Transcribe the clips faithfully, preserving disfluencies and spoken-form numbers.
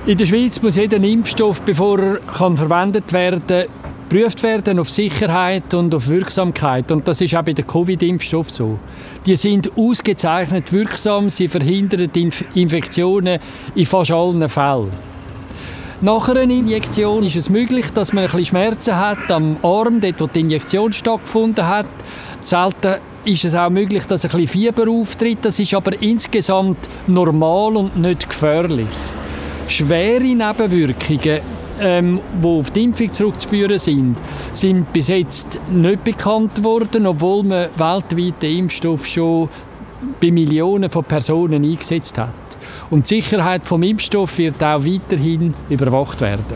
In der Schweiz muss jeder Impfstoff, bevor er kann verwendet werden kann, geprüft werden auf Sicherheit und auf Wirksamkeit. Und das ist auch bei den Covid-Impfstoffen so. Die sind ausgezeichnet wirksam, sie verhindern Inf- Infektionen in fast allen Fällen. Nach einer Injektion ist es möglich, dass man ein bisschen Schmerzen hat am Arm, dort wo die Injektion stattgefunden hat. Selten ist es auch möglich, dass ein bisschen Fieber auftritt. Das ist aber insgesamt normal und nicht gefährlich. Schwere Nebenwirkungen, ähm, die auf die Impfung zurückzuführen sind, sind bis jetzt nicht bekannt worden, obwohl man weltweit den Impfstoff schon bei Millionen von Personen eingesetzt hat. Und die Sicherheit des Impfstoffs wird auch weiterhin überwacht werden.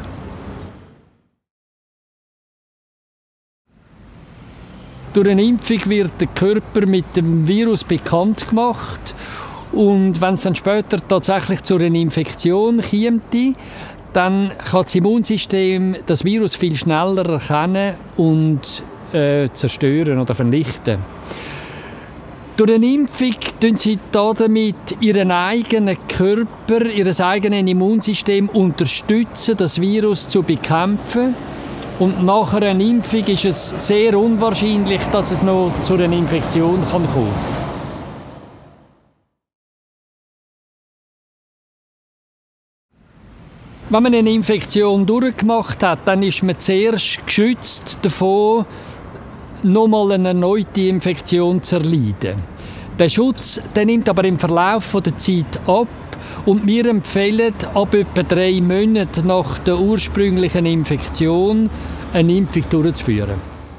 Durch eine Impfung wird der Körper mit dem Virus bekannt gemacht. Und wenn es dann später tatsächlich zu einer Infektion käme, dann kann das Immunsystem das Virus viel schneller erkennen und äh, zerstören oder vernichten. Durch eine Impfung unterstützen sie damit ihren eigenen Körper, ihr eigenes Immunsystem unterstützen, das Virus zu bekämpfen. Und nach einer Impfung ist es sehr unwahrscheinlich, dass es noch zu einer Infektion kommen kann. Wenn man eine Infektion durchgemacht hat, dann ist man zuerst geschützt davon, nochmal eine erneute Infektion zu erleiden. Der Schutz der nimmt aber im Verlauf der Zeit ab und wir empfehlen, ab etwa drei Monaten nach der ursprünglichen Infektion eine Impfung durchzuführen.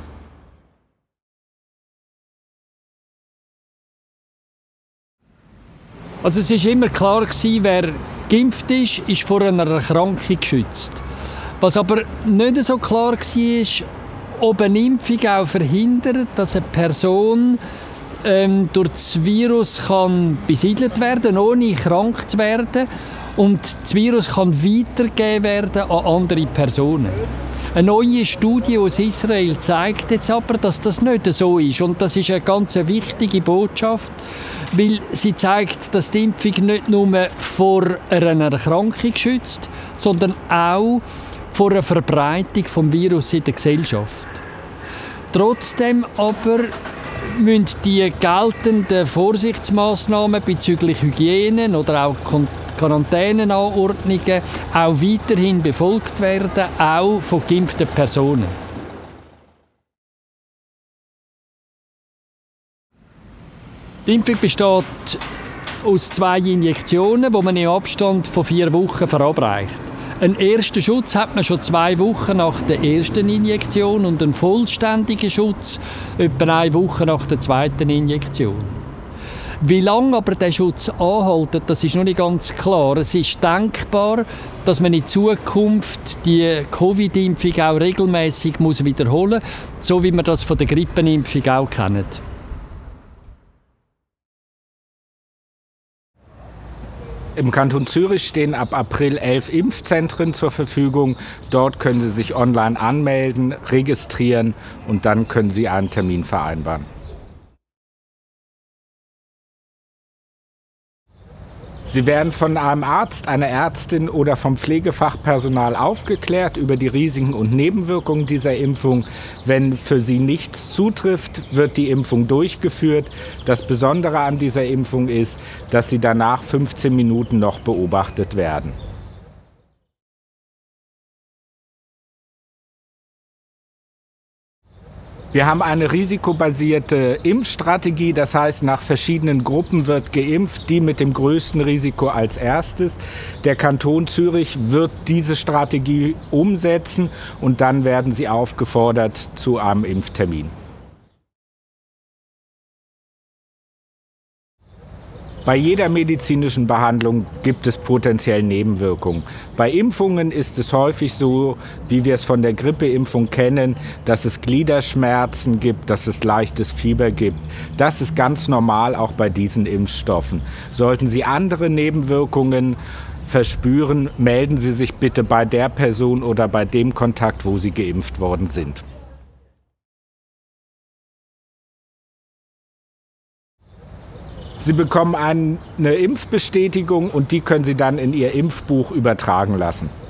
Also es war immer klar gewesen, wer geimpft ist, ist vor einer Erkrankung geschützt. Was aber nicht so klar war, ob eine Impfung auch verhindert, dass eine Person ähm, durch das Virus kann besiedelt werden, ohne krank zu werden. Und das Virus kann weitergegeben werden an andere Personen. Eine neue Studie aus Israel zeigt jetzt aber, dass das nicht so ist. Und das ist eine ganz wichtige Botschaft, weil sie zeigt, dass die Impfung nicht nur vor einer Erkrankung schützt, sondern auch vor einer Verbreitung des Virus in der Gesellschaft. Trotzdem aber müssen die geltenden Vorsichtsmaßnahmen bezüglich Hygiene oder auch Quarantänenanordnungen auch weiterhin befolgt werden, auch von geimpften Personen. Die Impfung besteht aus zwei Injektionen, die man im Abstand von vier Wochen verabreicht. Einen ersten Schutz hat man schon zwei Wochen nach der ersten Injektion und einen vollständigen Schutz etwa eine Woche nach der zweiten Injektion. Wie lange aber der Schutz anhält, das ist noch nicht ganz klar. Es ist denkbar, dass man in Zukunft die Covid-Impfung auch regelmäßig muss wiederholen muss, so wie wir das von der Grippenimpfung auch kennen. Im Kanton Zürich stehen ab April elf Impfzentren zur Verfügung. Dort können Sie sich online anmelden, registrieren und dann können Sie einen Termin vereinbaren. Sie werden von einem Arzt, einer Ärztin oder vom Pflegefachpersonal aufgeklärt über die Risiken und Nebenwirkungen dieser Impfung. Wenn für Sie nichts zutrifft, wird die Impfung durchgeführt. Das Besondere an dieser Impfung ist, dass Sie danach fünfzehn Minuten noch beobachtet werden. Wir haben eine risikobasierte Impfstrategie, das heißt, nach verschiedenen Gruppen wird geimpft, die mit dem größten Risiko als erstes. Der Kanton Zürich wird diese Strategie umsetzen und dann werden sie aufgefordert zu einem Impftermin. Bei jeder medizinischen Behandlung gibt es potenziell Nebenwirkungen. Bei Impfungen ist es häufig so, wie wir es von der Grippeimpfung kennen, dass es Gliederschmerzen gibt, dass es leichtes Fieber gibt. Das ist ganz normal auch bei diesen Impfstoffen. Sollten Sie andere Nebenwirkungen verspüren, melden Sie sich bitte bei der Person oder bei dem Kontakt, wo Sie geimpft worden sind. Sie bekommen eine Impfbestätigung und die können Sie dann in Ihr Impfbuch übertragen lassen.